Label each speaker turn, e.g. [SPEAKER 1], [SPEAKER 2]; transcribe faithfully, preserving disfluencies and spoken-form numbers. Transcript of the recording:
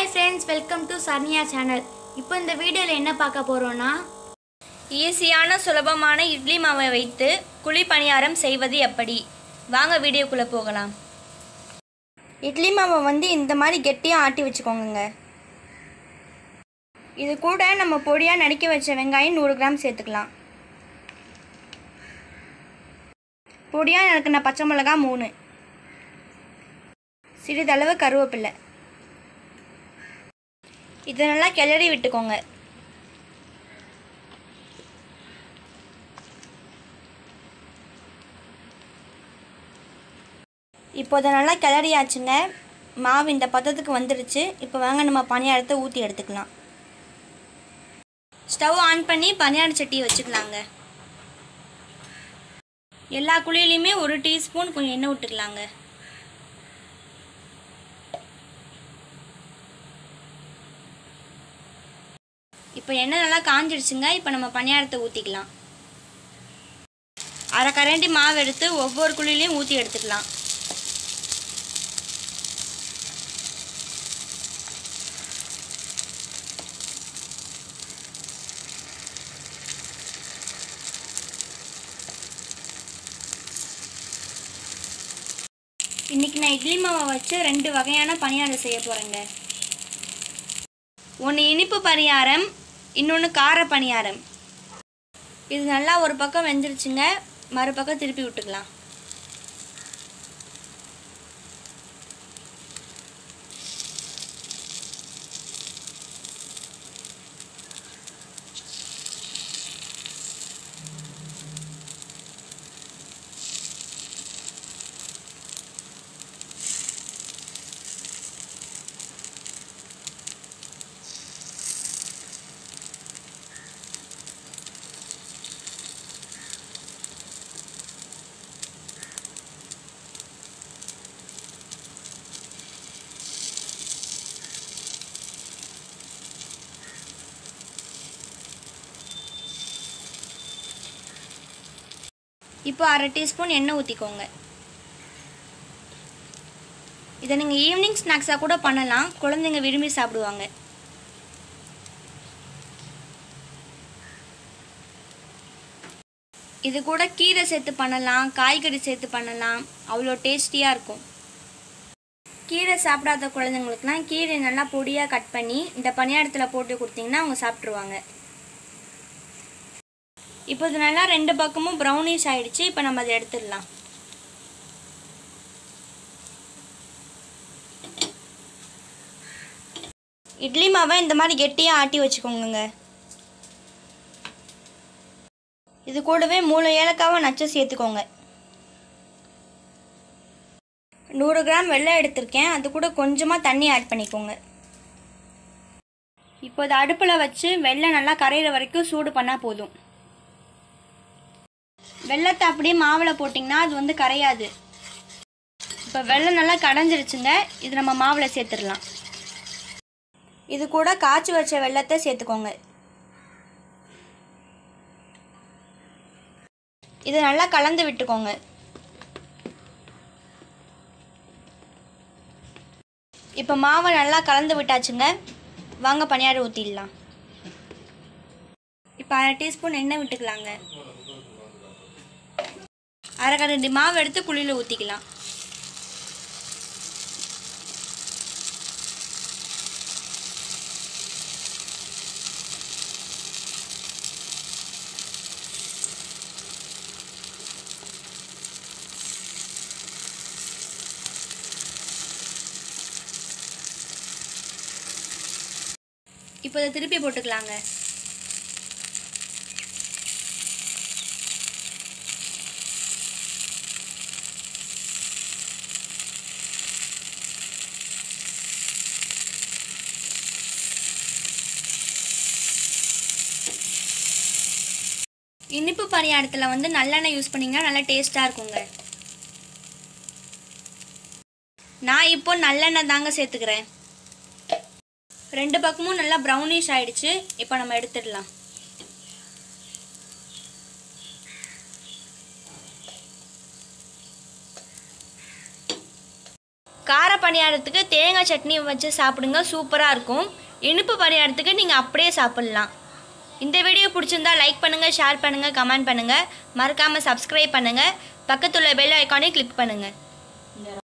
[SPEAKER 1] Hi friends, welcome to Sarnia channel. இப்போ இந்த வீடியோல என்ன பார்க்க போறோம்னா
[SPEAKER 2] ஈஸியான சுலபமான இட்லி மாவை வைத்து குழி பணியாரம் செய்வது எப்படி? வாங்க வீடியோக்குள்ள போகலாம். இட்லி மாவை வந்து இந்த மாதிரி கெட்டியா ஆட்டி வச்சுக்கோங்க. இது கூட நம்ம பொடியா நறுக்கி வச்ச வெங்காயம் நூறு கிராம் சேர்த்துக்கலாம். பொடியா நறுக்கின பச்சை மிளகாய் மூணு. சிறிதளவு கருவேப்பிலை. இதை நல்லா கிளறி விட்டுக்கோங்க. இப்போ இதை நல்லா கிளறியாச்சுங்க. மாவு இந்த பதத்துக்கு வந்துடுச்சு. இப்போ வாங்க நம்ம பணியாரத்தை ஊற்றி எடுத்துக்கலாம். ஸ்டவ் ஆன் பண்ணி பணியார சட்டி வச்சுக்கலாங்க. எல்லா குழியிலையுமே ஒரு டீஸ்பூன் கொஞ்சம் எண்ணெய் விட்டுக்கலாங்க. இப்போ எண்ணெய் நல்லா காஞ்சிடுச்சுங்க. இப்போ நம்ம பணியாரத்தை ஊற்றிக்கலாம். அரை கரண்டி மாவு எடுத்து ஒவ்வொரு குழிலையும் ஊற்றி எடுத்துக்கலாம். இன்னைக்கு நான் இட்லி மாவை வச்சு ரெண்டு வகையான பணியாரம் செய்ய போகிறேங்க. ஒன்று இனிப்பு பணியாரம், இன்னொன்று கார பணியாரம். இது நல்லா ஒரு பக்கம் வெந்துருச்சுங்க. மறுபக்கம் திருப்பி விட்டுக்கலாம். இப்போ அரை டீஸ்பூன் எண்ணெய் ஊற்றிக்கோங்க. இதை நீங்கள் ஈவினிங் ஸ்நாக்ஸாக கூட பண்ணலாம். குழந்தைங்க விரும்பி சாப்பிடுவாங்க. இது கூட கீரை சேர்த்து பண்ணலாம், காய்கறி சேர்த்து பண்ணலாம். அவ்வளோ டேஸ்டியாக இருக்கும். கீரை சாப்பிடாத குழந்தைங்களுக்குலாம் கீரை நல்லா பொடியாக கட் பண்ணி இந்த பணியாரத்தில் போட்டு கொடுத்தீங்கன்னா அவங்க சாப்பிட்ருவாங்க. இப்போ இது நல்லா ரெண்டு பக்கமும் ப்ரௌனிஷ் ஆயிடுச்சு. இப்போ நம்ம அதை எடுத்துடலாம். இட்லி மாவை இந்த மாதிரி கெட்டியாக ஆட்டி வச்சுக்கோங்க. இது கூடவே மூணு ஏலக்காவை நச்சு சேர்த்துக்கோங்க. நூறு கிராம் வெல்லம் எடுத்திருக்கேன். அது கூட கொஞ்சமாக தண்ணி ஆட் பண்ணிக்கோங்க. இப்போ இது அடுப்பில் வச்சு வெல்லம் நல்லா கரையிற வரைக்கும் சூடு பண்ணால் போதும். வெல்லத்தை அப்படியே மாவில் போட்டிங்கன்னா அது வந்து கரையாது. இப்போ வெல்லம் நல்லா கடைஞ்சிருச்சுங்க. இது நம்ம மாவில் சேர்த்துடலாம். இது கூட காய்ச்சி வச்ச வெல்லத்தை சேர்த்துக்கோங்க. இது நல்லா கலந்து விட்டுக்கோங்க. இப்போ மாவை நல்லா கலந்து விட்டாச்சுங்க. வாங்க பணியாரம் ஊற்றிடலாம். இப்போ அரை டீஸ்பூன் எண்ணெய் விட்டுக்கலாங்க. அரை கரண்டி மாவு எடுத்து குழியில் ஊற்றிக்கலாம். இப்போ இதை திருப்பி போட்டுக்கலாங்க. இனிப்பு பணியாரத்தில் வந்து நல்லெண்ணெய் யூஸ் பண்ணிங்கன்னா நல்லா டேஸ்ட்டாக இருக்குங்க. நான் இப்போ நல்லெண்ணெய் தாங்க சேர்த்துக்கிறேன். ரெண்டு பக்கமும் நல்லா ப்ரௌனிஷ் ஆயிடுச்சு. இப்போ நம்ம எடுத்துடலாம். கார பணியாரத்துக்கு தேங்காய் சட்னி வச்சு சாப்பிடுங்க, சூப்பராக இருக்கும். இனிப்பு பணியாரத்துக்கு நீங்கள் அப்படியே சாப்பிட்லாம். இந்த வீடியோ பிடிச்சிருந்தா லைக் பண்ணுங்கள், ஷேர் பண்ணுங்கள், கமெண்ட் பண்ணுங்கள். மறக்காமல் சப்ஸ்கிரைப் பண்ணுங்கள். பக்கத்துள்ள பெல் ஐக்கானை கிளிக் பண்ணுங்கள்.